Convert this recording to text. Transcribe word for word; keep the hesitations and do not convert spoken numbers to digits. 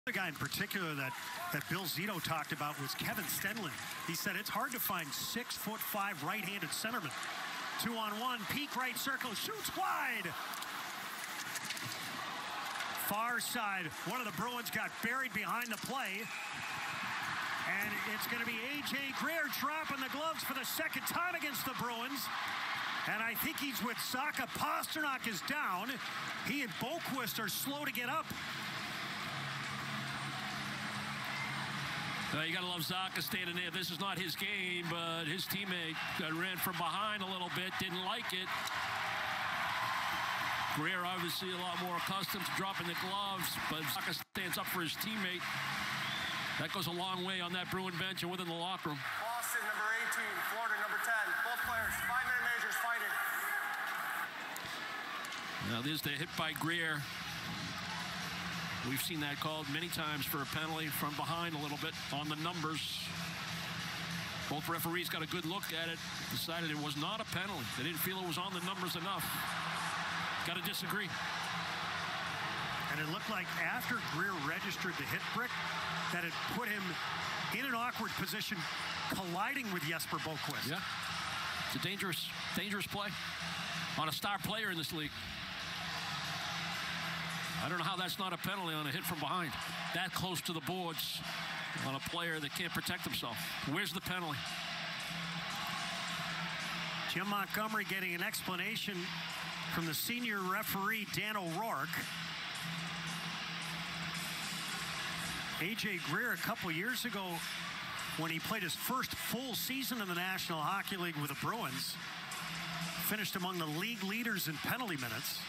The guy in particular that, that Bill Zito talked about was Kevin Stenlund. He said it's hard to find six foot five right-handed centermen. Two on one, peak right circle, shoots wide. Far side, one of the Bruins got buried behind the play. And it's going to be A J Greer dropping the gloves for the second time against the Bruins. And I think he's with Zacha. Pasternak is down. He and Boquist are slow to get up. Uh, you got to love Zacha standing there. This is not his game, but his teammate got ran from behind a little bit, didn't like it. Greer obviously a lot more accustomed to dropping the gloves, but Zacha stands up for his teammate. That goes a long way on that Bruin bench and within the locker room. Boston, number eighteen, Florida, number ten. Both players, five-minute majors fighting. Now there's the hit by Greer. We've seen that called many times for a penalty from behind a little bit on the numbers. Both referees got a good look at it, decided it was not a penalty. They didn't feel it was on the numbers enough. Got to disagree. And it looked like after Greer registered the hit brick, that it put him in an awkward position, colliding with Jesper Boquist. Yeah, it's a dangerous, dangerous play on a star player in this league. I don't know how that's not a penalty on a hit from behind. That close to the boards on a player that can't protect himself. Where's the penalty? Jim Montgomery getting an explanation from the senior referee, Dan O'Rourke. A J Greer, a couple years ago, when he played his first full season in the National Hockey League with the Bruins, finished among the league leaders in penalty minutes.